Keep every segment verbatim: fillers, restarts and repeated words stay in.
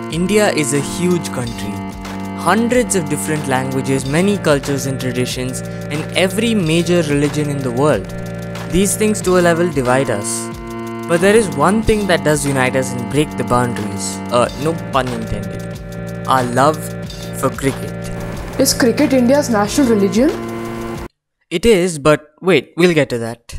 India is a huge country. Hundreds of different languages, many cultures and traditions, and every major religion in the world. These things to a level divide us. But there is one thing that does unite us and break the boundaries. Uh, no pun intended. Our love for cricket. Is cricket India's national religion? It is, but wait, we'll get to that.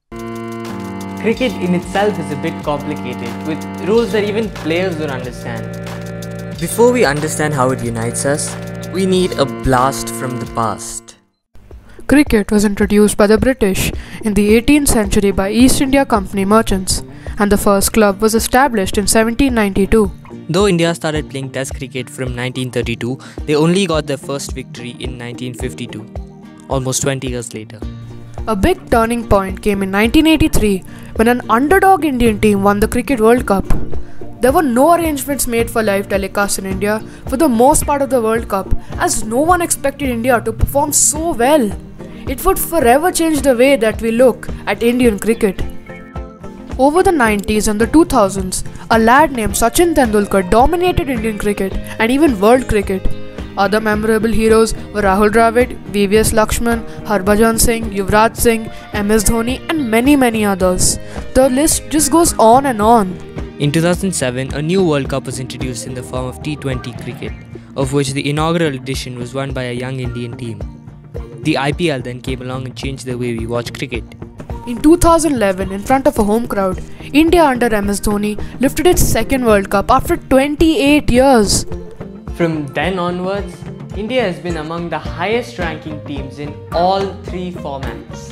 Cricket in itself is a bit complicated, with rules that even players don't understand. Before we understand how it unites us, we need a blast from the past. Cricket was introduced by the British in the eighteenth century by East India Company merchants, and the first club was established in seventeen ninety-two. Though India started playing Test cricket from nineteen thirty-two, they only got their first victory in nineteen fifty-two, almost twenty years later. A big turning point came in nineteen eighty-three when an underdog Indian team won the Cricket World Cup. There were no arrangements made for live telecast in India for the most part of the World Cup, as no one expected India to perform so well. It would forever change the way that we look at Indian cricket. Over the nineties and the two thousands, a lad named Sachin Tendulkar dominated Indian cricket and even world cricket. Other memorable heroes were Rahul Dravid, V V S Lakshman, Harbhajan Singh, Yuvraj Singh, M S Dhoni and many many others. The list just goes on and on. In two thousand seven, a new World Cup was introduced in the form of T twenty cricket, of which the inaugural edition was won by a young Indian team. The I P L then came along and changed the way we watch cricket. In two thousand eleven, in front of a home crowd, India under M S Dhoni lifted its second World Cup after twenty-eight years. From then onwards, India has been among the highest ranking teams in all three formats.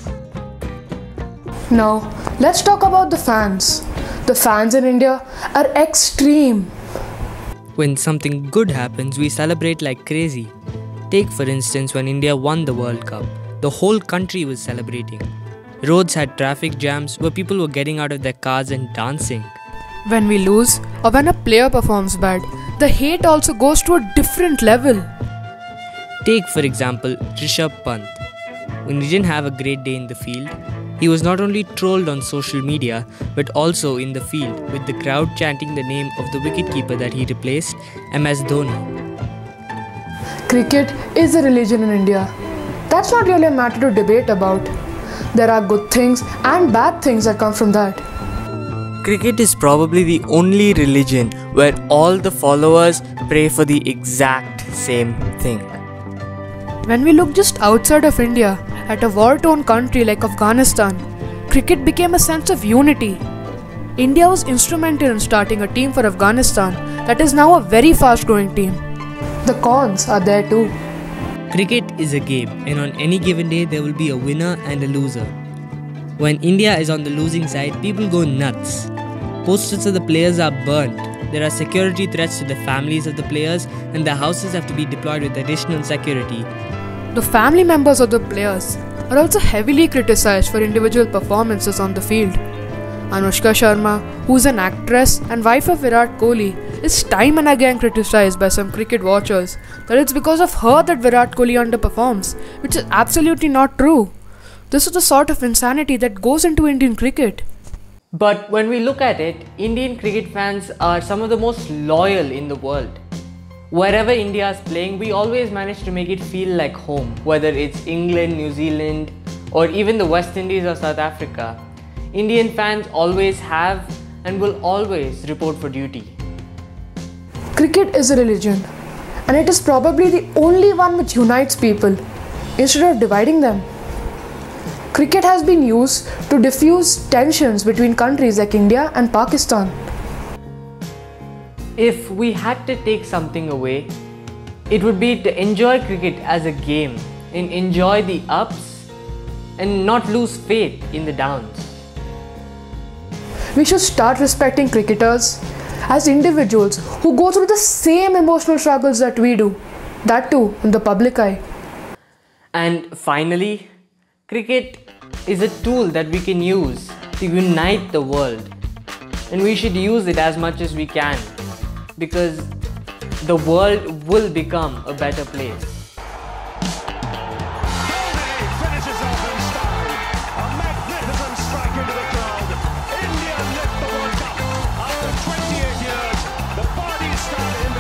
Now, let's talk about the fans. The fans in India are extreme. When something good happens, we celebrate like crazy. Take for instance when India won the World Cup. The whole country was celebrating. Roads had traffic jams where people were getting out of their cars and dancing. When we lose or when a player performs bad, the hate also goes to a different level. Take for example Rishabh Pant. When he didn't have a great day in the field, he was not only trolled on social media but also in the field, with the crowd chanting the name of the wicketkeeper that he replaced, M S Dhoni. Cricket is a religion in India. That's not really a matter to debate about. There are good things and bad things that come from that. Cricket is probably the only religion where all the followers pray for the exact same thing. When we look just outside of India, at a war-torn country like Afghanistan, cricket became a sense of unity. India was instrumental in starting a team for Afghanistan that is now a very fast-growing team. The cons are there too. Cricket is a game, and on any given day there will be a winner and a loser. When India is on the losing side, people go nuts. Posters of the players are burnt. There are security threats to the families of the players, and their houses have to be deployed with additional security. The family members of the players are also heavily criticized for individual performances on the field. Anushka Sharma, who is an actress and wife of Virat Kohli, is time and again criticized by some cricket watchers that it's because of her that Virat Kohli underperforms, which is absolutely not true. This is the sort of insanity that goes into Indian cricket. But when we look at it, Indian cricket fans are some of the most loyal in the world. Wherever India is playing, we always manage to make it feel like home, whether it's England, New Zealand, or even the West Indies or South Africa. Indian fans always have and will always report for duty. Cricket is a religion, and it is probably the only one which unites people instead of dividing them. Cricket has been used to diffuse tensions between countries like India and Pakistan. If we had to take something away, it would be to enjoy cricket as a game and enjoy the ups and not lose faith in the downs. We should start respecting cricketers as individuals who go through the same emotional struggles that we do, that too in the public eye. And finally, cricket is a tool that we can use to unite the world, and we should use it as much as we can, because the world will become a better place. Finishes off in style. A magnificent strike into the crowd. India lift the World Cup after twenty-eight years. The party started in the